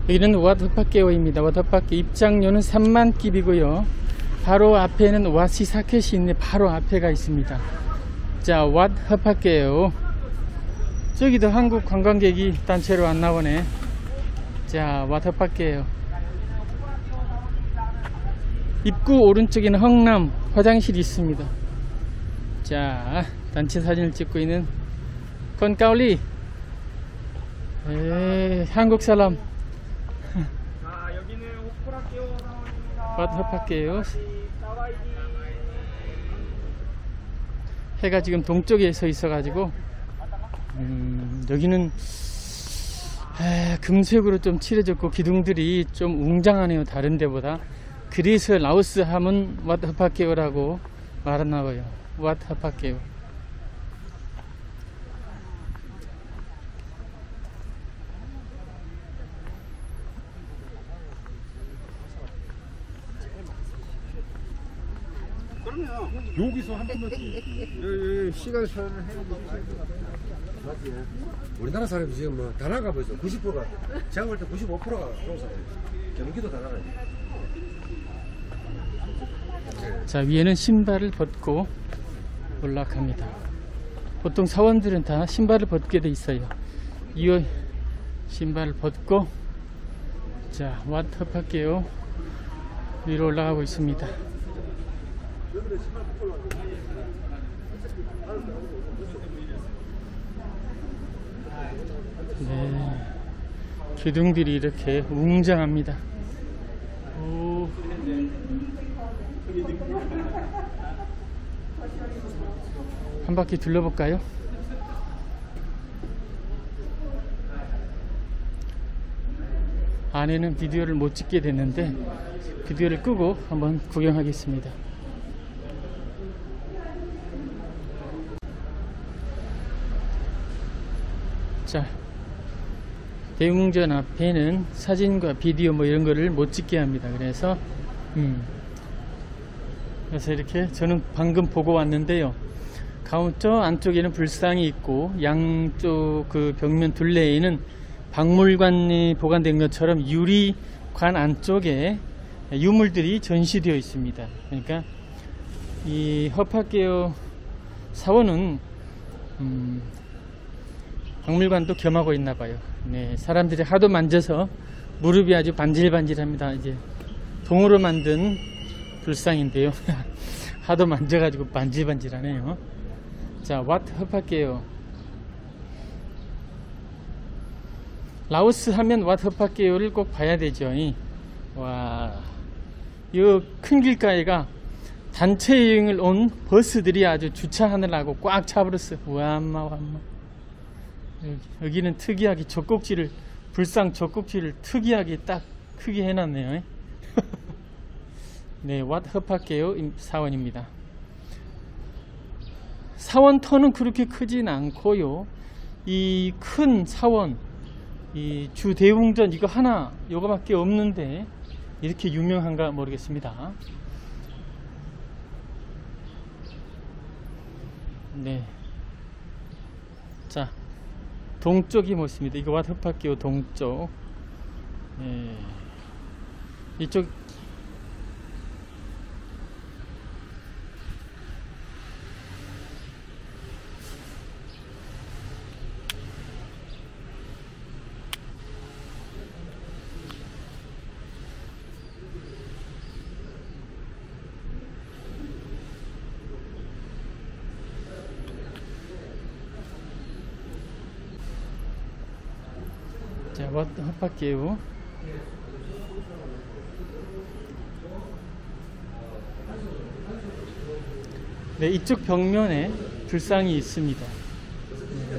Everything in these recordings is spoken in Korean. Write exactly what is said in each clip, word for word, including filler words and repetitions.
여기는 와터파케오입니다. 와터파케 입장료는 삼만 깁이고요. 바로 앞에는 와시사켓이 있네. 바로 앞에가 있습니다. 자, 와터파케오. 저기도 한국 관광객이 단체로 안 나오네. 자, 와터파케오. 입구 오른쪽에는 헝남 화장실이 있습니다. 자, 단체 사진을 찍고 있는 건까울리. 에, 한국 사람. 자, 여기는 호프라케오 사원입니다. 와터파케오. 해가 지금 동쪽에 서 있어 가지고 음, 여기는 에, 금색으로 좀 칠해졌고 기둥들이 좀 웅장하네요. 다른 데보다. 그래서 라오스 하면 와터파케오라고 말하나 봐요. 와터파케오. 여기서 한 번씩 시간 소요를 해야지. 맞지? 우리나라 사람이 지금 뭐 다 나가 보죠. 구십 퍼센트가 제가 볼 때 구십오 퍼센트가 경상 경기도 다 나가요. 자, 위에는 신발을 벗고 올라갑니다. 보통 사원들은 다 신발을 벗게 돼 있어요. 이 신발을 벗고 자, 와터파케오 위로 올라가고 있습니다. 네, 기둥들이 이렇게 웅장합니다. 오. 한 바퀴 둘러볼까요? 안에는 비디오를 못 찍게 됐는데 비디오를 끄고 한번 구경하겠습니다. 자, 대웅전 앞에는 사진과 비디오 뭐 이런 거를 못 찍게 합니다. 그래서 음 그래서 이렇게 저는 방금 보고 왔는데요. 가운데 안쪽에는 불상이 있고 양쪽 그 벽면 둘레에는 박물관이 보관된 것처럼 유리관 안쪽에 유물들이 전시되어 있습니다. 그러니까 이 허파케오 사원은 음 박물관도 겸하고 있나 봐요. 네, 사람들이 하도 만져서 무릎이 아주 반질반질합니다. 이제 동으로 만든 불상인데요. 하도 만져가지고 반질반질하네요. 자, 와터파케오. 라오스 하면 와터파케오를 꼭 봐야 되죠. 와, 이 큰 길가에가 단체 여행을 온 버스들이 아주 주차하느라고 꽉 차버렸어. 와마 와마. 여기, 여기는 특이하게 젖꼭지를 불상 젖꼭지를 특이하게 딱 크게 해놨네요. 네, 와터파케오 사원입니다. 사원 터는 그렇게 크진 않고요. 이 큰 사원, 이 주대웅전 이거 하나 요거밖에 없는데 이렇게 유명한가 모르겠습니다. 네, 자, 동쪽이 멋있습니다. 이거 와터파케오 동쪽. 네, 이쪽 자, 와터파케오. 네, 이쪽 벽면에 불상이 있습니다. 네.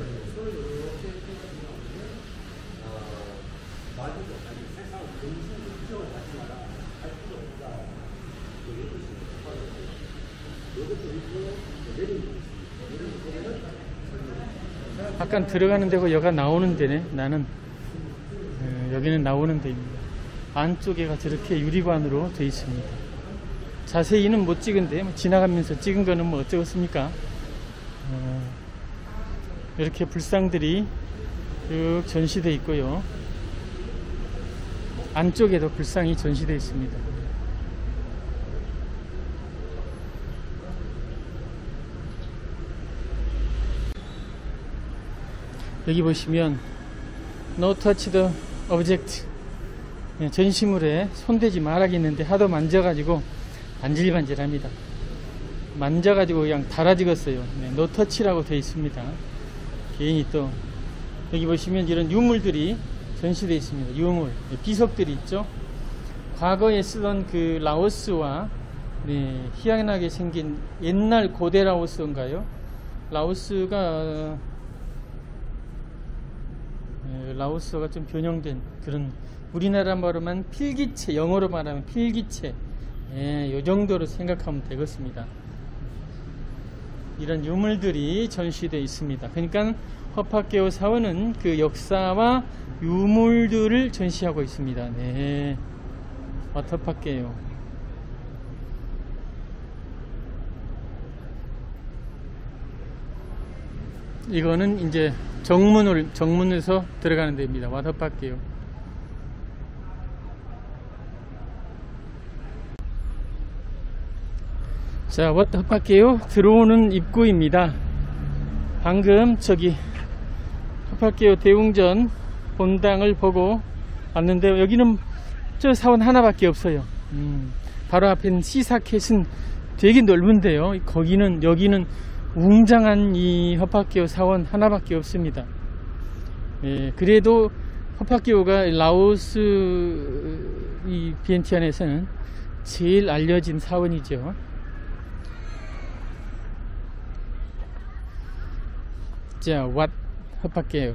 약간 들어가는 데고 여가 나오는 데네. 나는 네, 여기는 나오는 데입니다. 안쪽에가 저렇게 유리관으로 되어 있습니다. 자세히는 못 찍은데 뭐 지나가면서 찍은 거는 뭐 어쩌겠습니까. 어, 이렇게 불상들이 쭉 전시되어 있고요. 안쪽에도 불상이 전시되어 있습니다. 여기 보시면 No touch the object, 전시물에 손대지 말아야겠는데 하도 만져가지고 반질반질합니다. 만져가지고 그냥 달아지겠어요. 네, No touch라고 되어 있습니다. 괜히 또 여기 보시면 이런 유물들이 전시되어 있습니다. 유물, 비석들이 있죠. 과거에 쓰던 그 라오스와 네, 희한하게 생긴 옛날 고대 라오스인가요? 라오스가 네, 라오스가 좀 변형된 그런, 우리나라 말로만 필기체, 영어로 말하면 필기체, 예, 요 정도로 생각하면 되겠습니다. 이런 유물들이 전시되어 있습니다. 그러니까 허파케오 사원은 그 역사와 유물들을 전시하고 있습니다. 네, 와터파케오. 이거는 이제 정문을 정문에서 들어가는 데입니다. 와터파케오. 자, 와터파케오 들어오는 입구입니다. 방금 저기 허파케오 대웅전 본당을 보고 왔는데 여기는 저 사원 하나밖에 없어요. 음, 바로 앞에 있는 시사켓은 되게 넓은데요. 거기는 여기는 웅장한 이 허파케오 사원 하나밖에 없습니다. 예, 그래도 허파케오가 라오스 이 비엔티안에서는 제일 알려진 사원이죠. 자, 왓 허파케오.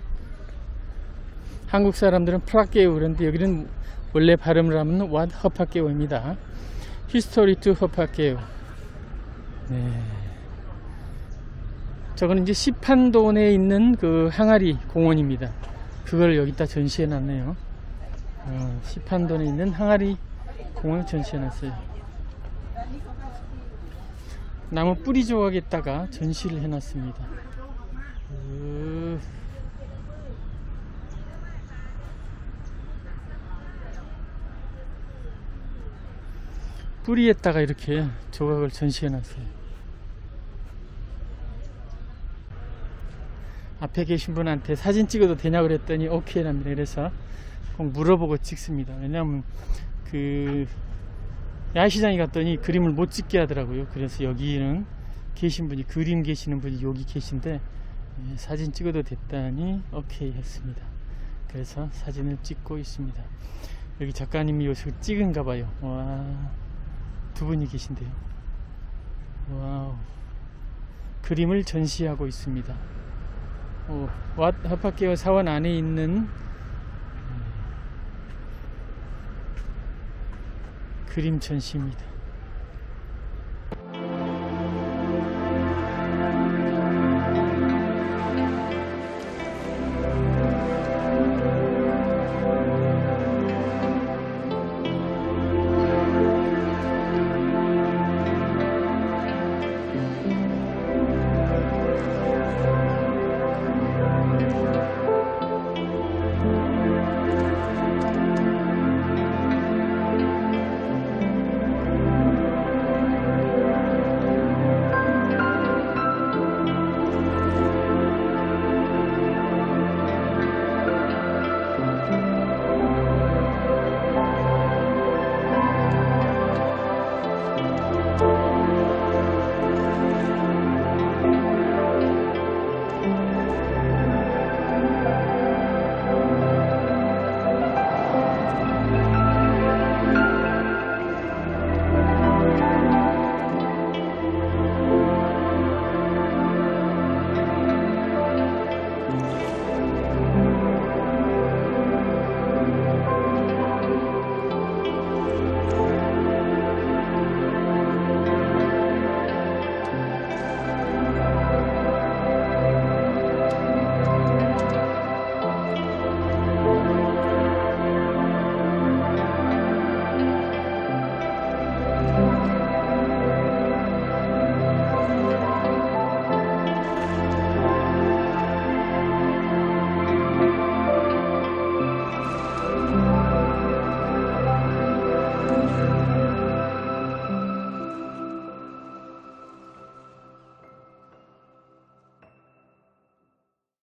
한국 사람들은 프라케오 그런데 여기는 원래 발음을 하면 왓 허파케오입니다. 히스토리 투 허파케오. 네. 저거는 이제 시판돈에 있는 그 항아리 공원입니다. 그걸 여기다 전시해 놨네요. 어, 시판돈에 있는 항아리 공원을 전시해 놨어요. 나무 뿌리 조각에다가 전시를 해 놨습니다. 어... 뿌리에다가 이렇게 조각을 전시해 놨어요. 앞에 계신 분한테 사진 찍어도 되냐고 그랬더니 오케이 랍니다. 그래서 꼭 물어보고 찍습니다. 왜냐하면 그 야시장에 갔더니 그림을 못 찍게 하더라고요. 그래서 여기는 계신 분이, 그림 계시는 분이 여기 계신데 예, 사진 찍어도 됐다니 오케이 했습니다. 그래서 사진을 찍고 있습니다. 여기 작가님이 요새 찍은가 봐요. 와, 두 분이 계신데요. 와우, 그림을 전시하고 있습니다. 어, 왓 허파케오 사원 안에 있는 그림 전시입니다.